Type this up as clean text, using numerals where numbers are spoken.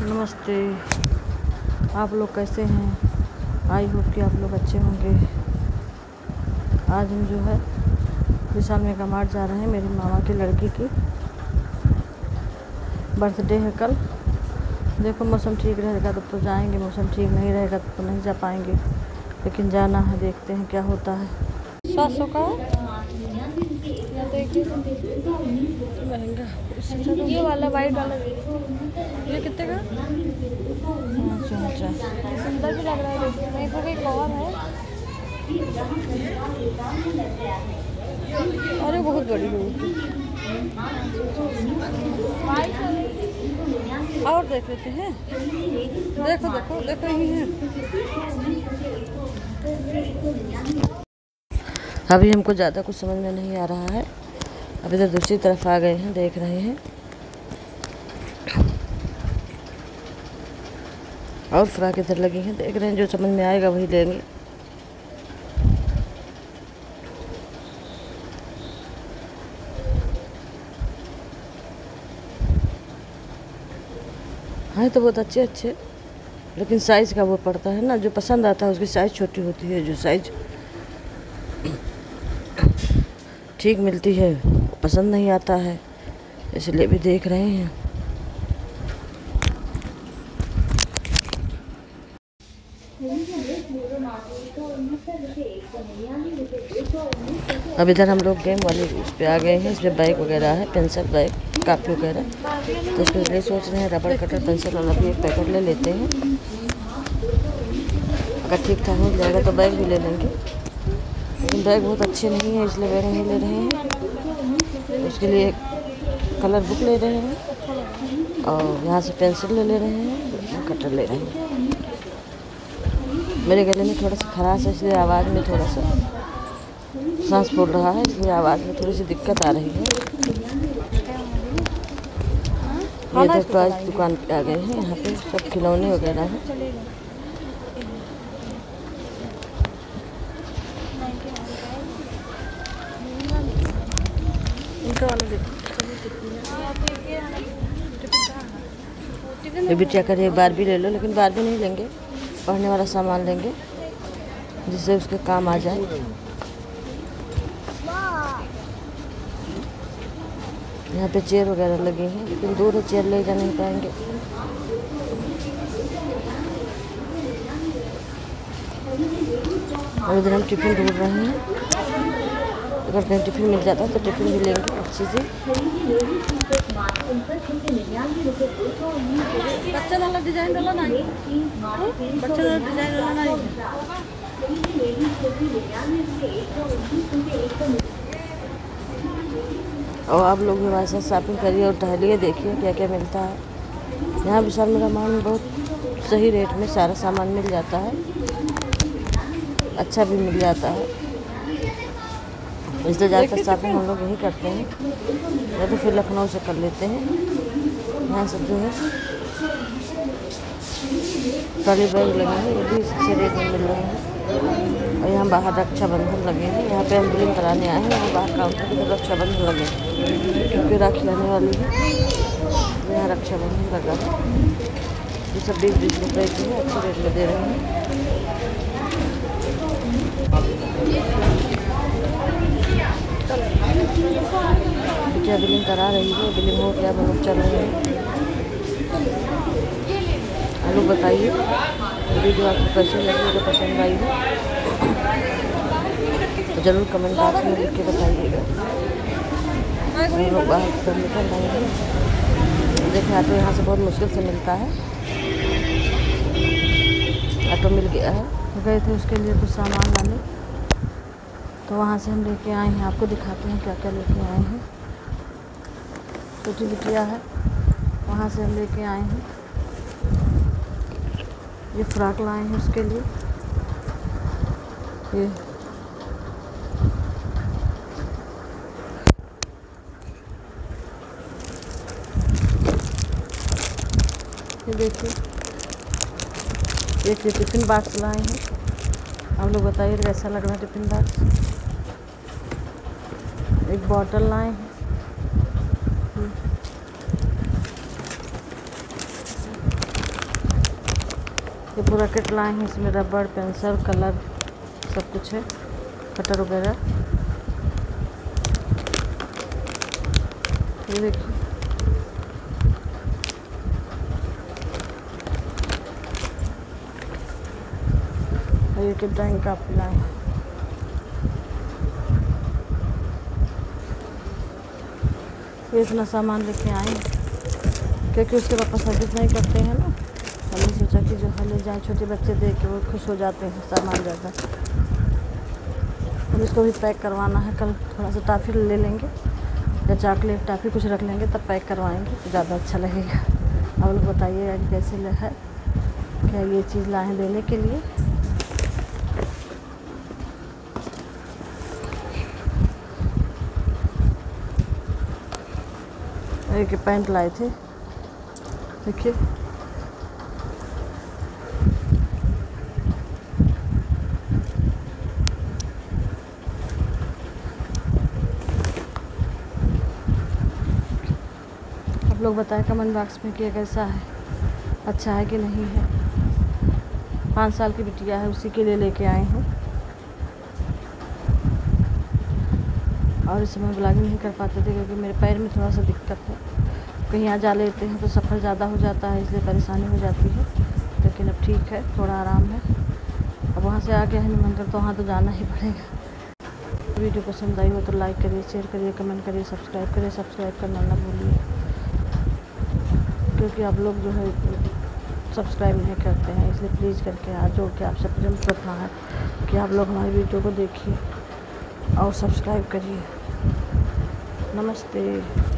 नमस्ते। आप लोग कैसे हैं? आई होप कि आप लोग अच्छे होंगे। आज हम जो है विशाल मेगा मार्ट जा रहे हैं। मेरी मामा की लड़की की बर्थडे है कल। देखो मौसम ठीक रहेगा तब तो जाएंगे, मौसम ठीक नहीं रहेगा तब तो नहीं जा पाएंगे, लेकिन जाना है, देखते हैं क्या होता है। 700 का देखिए महंगा। ये वाला वाइट वाला ये कितने का? अच्छा सुंदर भी लग रहा है। देखिए नहीं तो कोई कवर है। अरे बहुत बड़ी होगी। और देख लेते हैं। देखो देखो देखो यही है। अभी हमको ज़्यादा कुछ समझ में नहीं आ रहा है। अब इधर दूसरी तरफ आ गए हैं, देख रहे हैं। और फ्रॉक इधर लगी हैं, देख रहे हैं। जो समझ में आएगा वही लेंगे। हाँ तो बहुत अच्छे अच्छे, लेकिन साइज़ का वो पड़ता है ना, जो पसंद आता है उसकी साइज़ छोटी होती है। जो साइज़ ठीक मिलती है पसंद नहीं आता है, इसलिए भी देख रहे हैं। अब इधर हम लोग गेम वाले उस पे आ गए हैं। इसमें बैग वगैरह है, पेंसिल बैग, कापी वगैरह। तो इसके लिए सोच रहे हैं रबड़ कटर पेंसिल वाला भी एक पैकेट ले लेते हैं। अगर ठीक ठाक हो जाएगा तो बैग भी ले लेंगे, लेकिन बैग बहुत अच्छे नहीं है इसलिए बैग नहीं ले रहे हैं। उसके लिए कलर बुक ले रहे हैं और यहाँ से पेंसिल ले रहे हैं, कटर ले रहे हैं। मेरे गले में थोड़ा सा खराश है, इसलिए आवाज़ में थोड़ा सा सांस फूल रहा है, इसलिए आवाज़ में थोड़ी सी दिक्कत आ रही है। ये इधर टॉयज दुकान पे आ गए हैं। यहाँ पे सब खिलौने वगैरह हैं। ये बिटिया कर एक बार भी ले लो, लेकिन बार भी नहीं लेंगे, पढ़ने वाला सामान लेंगे जिससे उसके काम आ जाए। यहाँ पे चेयर वगैरह लगी हैं, लेकिन दूर है, चेयर ले जा नहीं पाएंगे। और इधर हम टिफ़िन ढूंढ रहे हैं। अगर कहीं टिफ़िन मिल जाता है तो टिफ़िन भी लेंगे अच्छी सी। बच्चा वाला डिजाइन वाला नहीं, बच्चा वाला डिजाइन वाला नहीं। और आप लोग भी हमारे साथ शॉपिंग करिए और टहलिए, देखिए क्या क्या मिलता है। यहाँ विशाल मेगा मार्ट में बहुत सही रेट में सारा सामान मिल जाता है, अच्छा भी मिल जाता है। इसलिए ज़्यादातर शॉपिंग हम लोग यहीं करते हैं, या तो फिर लखनऊ से कर लेते हैं। यहाँ सब जो है ट्रॉली बैग लगे हैं, ये भी अच्छे रेट में मिल रहे हैं। और यहाँ बाहर रक्षाबंधन लगे हैं। यहाँ पे हम बिलिंग कराने आए हैं, यहाँ बाहर काउंटर की तरफ रक्षाबंधन लगे हैं, क्योंकि राखी आने वाली है। यहाँ रक्षाबंधन लगा है। ये सब 20-20 रुपये की है, अच्छे रेट में दे रहे हैं। क्या बिलिंग करा रही है, बिलिंग हो गया, हम लोग चल रहे हैं। आप लोग बताइए वीडियो आपको कैसे लगी, अगर पसंद आई हो तो ज़रूर कमेंट बॉक्स में लिख के बताइएगा। हम लोग बाहर से निकल रहे हैं। देखें ऑटो यहाँ से बहुत मुश्किल से मिलता है। ऑटो मिल गया है। गए थे उसके लिए कुछ सामान लाने, तो वहाँ से हम लेके आए हैं। आपको दिखाते हैं क्या क्या लेके आए हैं। छोटी बिटिया है, वहाँ से हम लेके आए हैं। ये फ्रॉक लाए हैं उसके लिए। ये देखिए, एक टिफ़िन बॉक्स लाए हैं। आप लोग बताइए कैसा लग रहा है टिफ़िन बॉक्स। एक बॉटल लाए हैं। ये पूरा किट लाए हैं, इसमें रबड़, पेंसिल, कलर सब कुछ है, कटर वगैरह। ये देखिए, ये कि ड्राइंग का लाए हैं। ये इतना सामान लेके आए क्योंकि उसके पापा सर्विस नहीं करते हैं ना। हमने सोचा कि जो ले जाए, छोटे बच्चे देख के वो खुश हो जाते हैं सामान ज़्यादा। हम इसको भी पैक करवाना है, कल थोड़ा सा टॉफ़ी ले लेंगे या चॉकलेट टॉफ़ी कुछ रख लेंगे, तब पैक करवाएंगे तो ज़्यादा अच्छा लगेगा। आप लोग बताइएगा कि कैसे है, क्या ये चीज़ लाए देने के लिए। एक पैंट लाए थे, देखिए आप लोग बताएं कमेंट बॉक्स में कि ये कैसा है, अच्छा है कि नहीं है। 5 साल की बिटिया है, उसी के लिए लेके आए हैं। और इस समय ब्लॉगिंग नहीं कर पाते थे क्योंकि मेरे पैर में थोड़ा सा दिक्कत है, कहीं आ जा लेते हैं तो सफ़र ज़्यादा हो जाता है, इसलिए परेशानी हो जाती है। लेकिन अब ठीक है, थोड़ा आराम है। अब वहाँ से आ गया है मंदिर, तो वहाँ तो जाना ही पड़ेगा। वीडियो पसंद आई हो तो लाइक करिए, शेयर करिए, कमेंट करिए, सब्सक्राइब करिए। सब्सक्राइब करना ना भूलिए, क्योंकि आप लोग जो है सब्सक्राइब नहीं करते हैं, इसलिए प्लीज़ करके आज जो कि आपसे प्रेम करना है कि आप लोग हमारी वीडियो को देखिए और सब्सक्राइब करिए। नमस्ते।